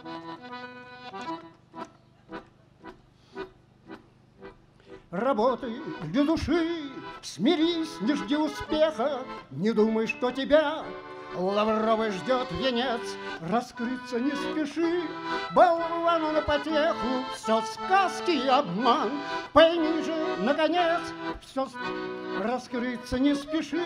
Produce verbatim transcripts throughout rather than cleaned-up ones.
Работай для души, смирись, не жди успеха, не думай, что тебя лавровый ждет венец. Раскрыться не спеши, болвану на потеху, все сказки и обман. Пойми же, наконец, все раскрыться не спеши,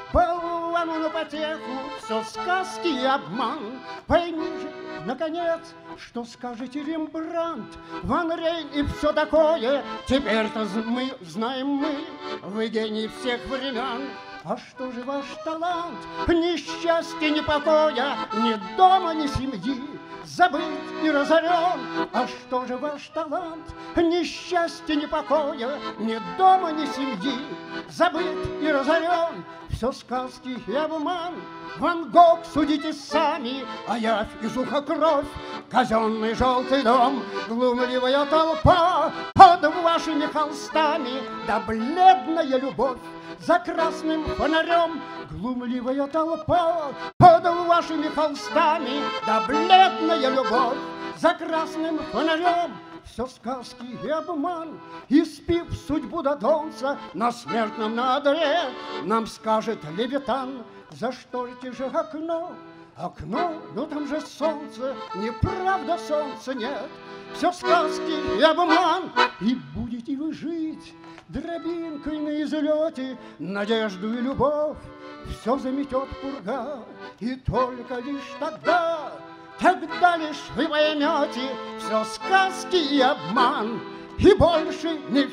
болвану на потеху, все сказки и обман. Пойми же, наконец, что скажете Рембрандт, Ван Рейн и все такое. Теперь-то мы знаем мы, вы гений всех времен. А что же ваш талант? Ни счастья, ни покоя, ни дома, ни семьи, забыт и разорен. А что же ваш талант? Ни счастья, ни покоя, ни дома, ни семьи, забыт и разорен. Все сказки и обман. Ван Гог судите сами, а явь из уха кровь. Казенный желтый дом, глумливая толпа под вашими холстами, да бледная любовь за красным фонарем. Глумливая толпа под вашими холстами, да бледная любовь за красным фонарем. Все сказки и обман, испив судьбу додонца на смертном надре, нам скажет Левитан: зашторьте же окно. Окно, ну там же солнце, неправда, солнца нет. Все сказки и обман, и будете вы жить дробинкой на излете. Надежду и любовь все заметет пурга, и только лишь тогда, тогда лишь вы поймете, все сказки и обман, и больше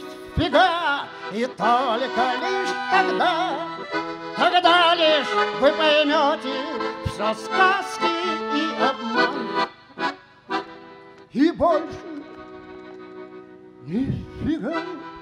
нифига. И только лишь тогда, тогда лишь вы поймете, все сказки и обман, и больше нифига.